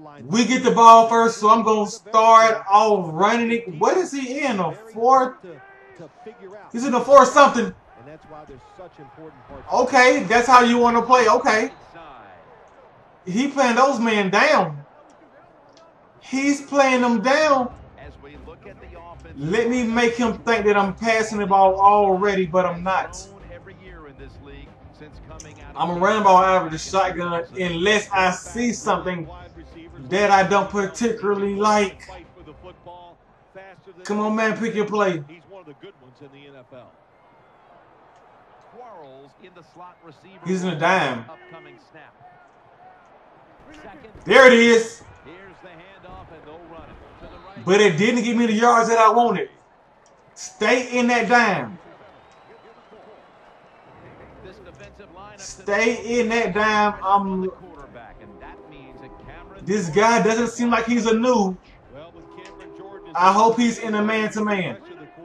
We get the ball first, so I'm going to start off running it. What is he in? A fourth? He's in the fourth something. Okay, that's how you want to play. Okay. He playing those men down. He's playing them down. Let me make him think that I'm passing the ball already, but I'm not. I'm a running ball average the shotgun unless I see something that I don't particularly like. Come on, man, pick your play. He's one of the good ones in the NFL. He's in a dime. There it is. But it didn't give me the yards that I wanted. Stay in that dime. Stay in that dime. This guy doesn't seem like he's a noob. I hope he's in a man-to-man.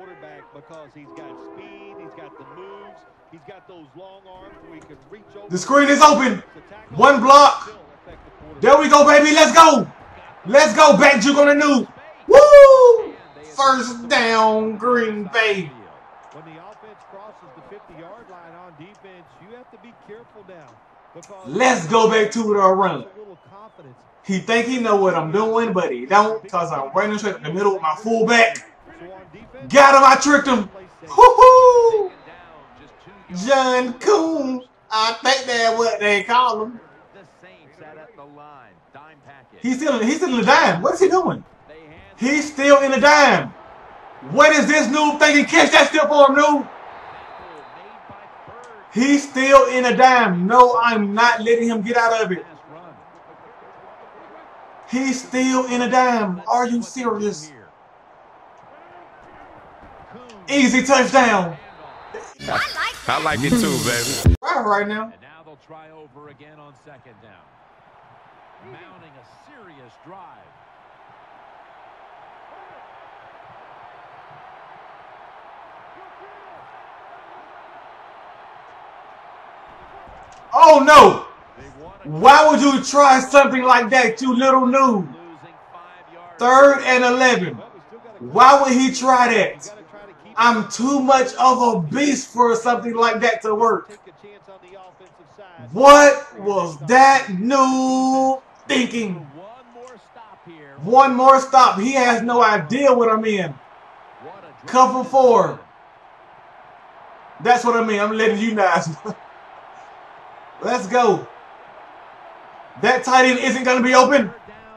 The screen is open. One block. There we go, baby. Let's go. Let's go. Back juke on the noob. Woo! First down, Green Bay. When the offense crosses the 50-yard line on defense, you have to be careful now. Let's go back to the run. He think he know what I'm doing, but he don't, because I'm running straight in the middle with my fullback. Got him. I tricked him. Woo-hoo! John Coon. I think that's what they call him. He's still in the dime. What is he doing? He's still in the dime. What is this noob thinking? Catch that still for him, noob. He's still in a dime. No, I'm not letting him get out of it. He's still in a dime. Are you serious? Easy touchdown. I like it too, baby. Right now. And now they'll try over again on second down. Mounting a serious drive. Oh no! Why would you try something like that, you little noob? 3rd and 11. Why would he try that? I'm too much of a beast for something like that to work. What was that noob thinking? One more stop. He has no idea what I'm in. Cover 4. That's what I mean. I'm letting you guys know. Let's go. That tight end isn't going to be open.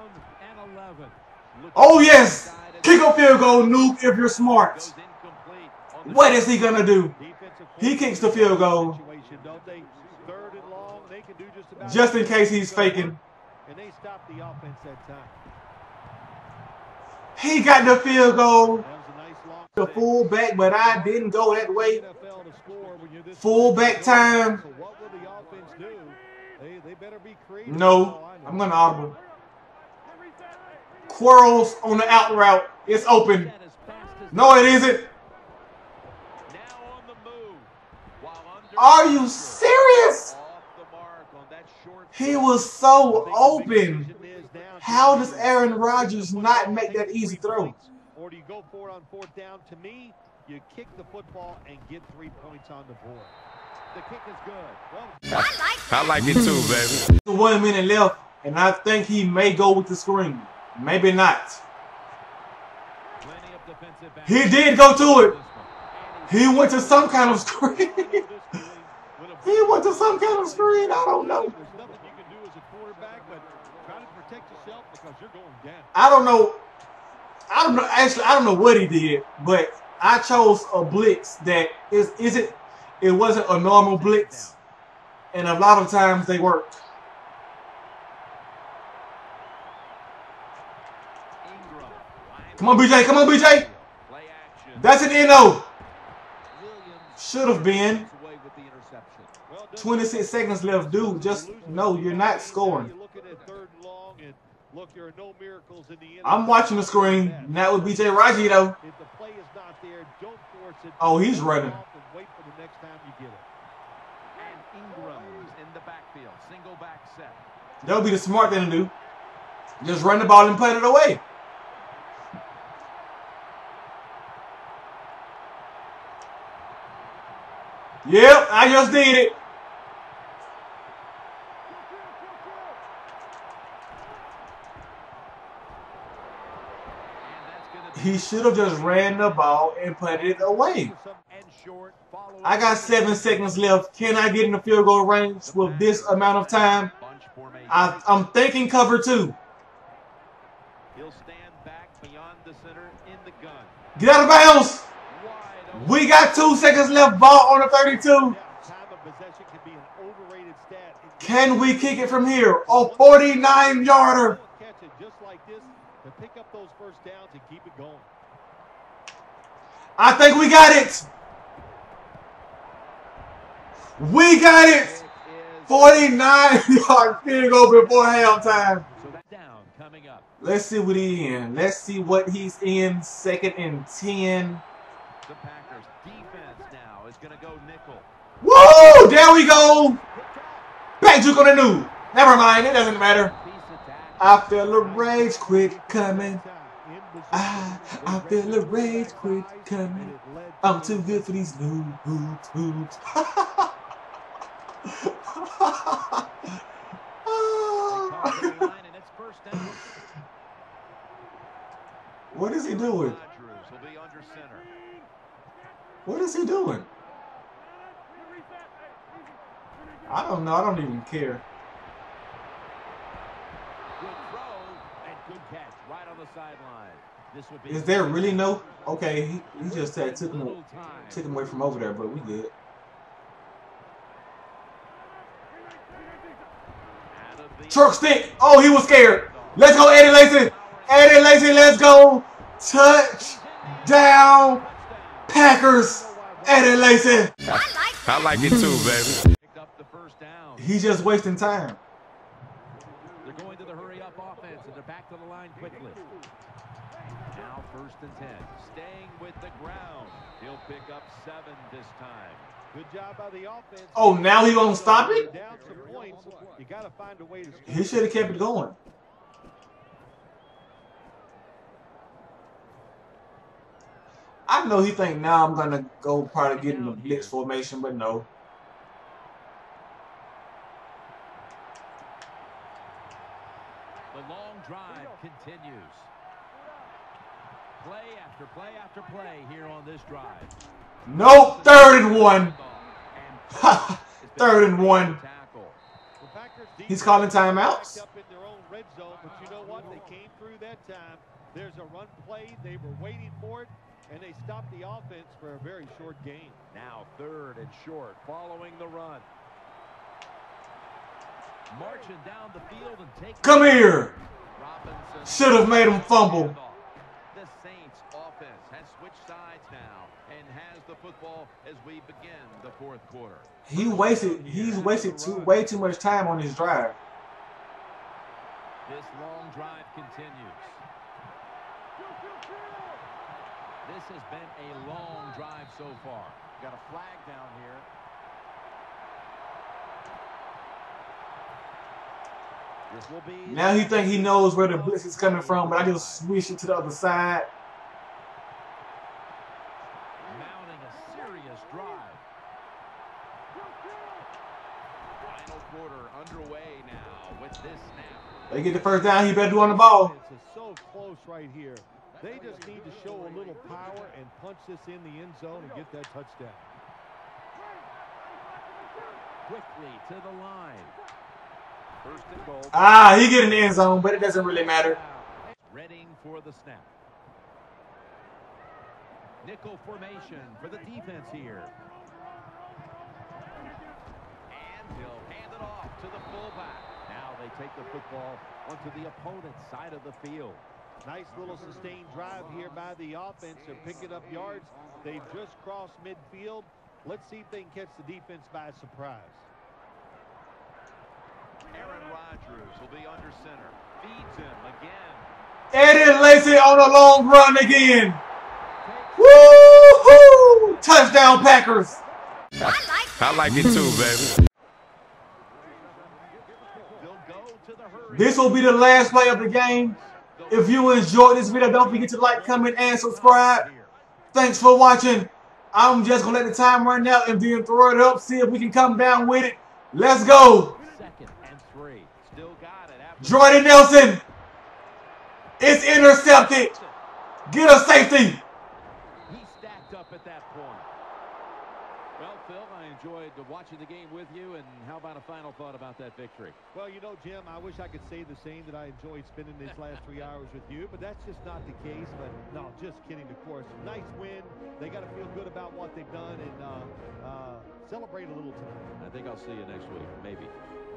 Oh, yes. Kick a field goal, noob, if you're smart. What is he going to do? He kicks the field goal. Just in case he's faking. He got the field goal. The fullback, but I didn't go that way. Fullback time. No, I'm going to audible. Quarles on the out route. It's open. No, it isn't. Are you serious? He was so open. How does Aaron Rodgers not make that easy throw? Or do you go for it on 4th down? To me, you kick the football and get 3 points on the board. The kick is good. Well, I like it too, baby. 1 minute left, and I think he may go with the screen. Maybe not. He did go to it. He went to some kind of screen. He went to some kind of screen. I don't know. I don't know. Actually, I don't know what he did, but I chose a blitz that it wasn't a normal blitz, and a lot of times they worked. Come on, BJ. Come on, BJ. That's an NO. Should have been. 26 seconds left, dude. Just no, you're not scoring. I'm watching the screen. Not with BJ Raji, though. Oh, he's running. That would be the smart thing to do. Just run the ball and put it away. Yep, I just did it. He should have just ran the ball and put it away. I got 7 seconds left. Can I get in the field goal range with this amount of time? I'm thinking cover 2. Get out of bounds. We got 2 seconds left. Ball on the 32. Can we kick it from here? A 49-yarder. I think we got it. We got it. 49-yard field goal before halftime. Let's see what he's in. Let's see what he's in. 2nd and 10. The Packers defense now is going to go nickel. Woo! There we go. Back juke on the new. Never mind. It doesn't matter. I feel the rage quit coming. I feel the rage quit coming. I'm too good for these new hoops. What is he doing? What is he doing? I don't know. I don't even care. Good throw and good catch right on the sideline. This would be Is there really no? Okay, he just said took him away from over there, but we good. Truck stick. Oh, he was scared. Let's go, Eddie Lacy. Eddie Lacy, let's go. Touchdown, Packers. Eddie Lacy. I like it too, baby. He's just wasting time. They're going to the hurry-up offense, and they're back to the line quickly. Now 1st and 10. Staying with the ground. He'll pick up 7 this time. Good job by the offense. Oh, now he gonna stop it? Down some points. You got to find a way to score. He should have kept it going. I know he think now I'm gonna go probably get in the blitz formation, but no. The long drive continues. Play after play after play here on this drive. Nope, 3rd and 1. 3rd and 1. He's calling timeouts. But you know what? They came through that time. There's a run play. They were waiting for it, and they stopped the offense for a very short gain. Now 3rd and short, following the run. Marching down the field and taking. Come here. Robinson Should have made him fumble. The Saints offense has switched sides now and has the football as we begin the 4th quarter. He's wasted way too much time on his drive. This long drive continues. This has been a long drive so far. Got a flag down here. This will be Now he think he knows where the blitz is coming from, but I just switch it to the other side. mounting a serious drive. Final quarter underway now with this snap. They get the 1st down, he better do on the ball. It's so close right here. They just need to show a little power and punch this in the end zone and get that touchdown. Quickly to the line. 1st and goal. Ah, he get in the end zone, but it doesn't really matter. Readying for the snap. Nickel formation for the defense here. And he'll hand it off to the fullback. Now they take the football onto the opponent's side of the field. Nice little sustained drive here by the offense. They're picking up yards. They've just crossed midfield. Let's see if they can catch the defense by surprise. Aaron Rodgers will be under center. Feeds him again. Eddie Lacy on a long run again. Woo-hoo! Touchdown, Packers. I like it too, baby. This will be the last play of the game. If you enjoyed this video, don't forget to like, comment, and subscribe. Thanks for watching. I'm just going to let the time run out and then throw it up, see if we can come down with it. Let's go. Jordan Nelson. It's intercepted. Get a safety. He stacked up at that point. Well, Phil, I enjoyed watching the game with you, and how about a final thought about that victory? Well, you know, Jim, I wish I could say the same, that I enjoyed spending these last 3 hours with you, but that's just not the case. But no, just kidding, of course. Nice win. They got to feel good about what they've done and celebrate a little tonight. I think I'll see you next week, maybe.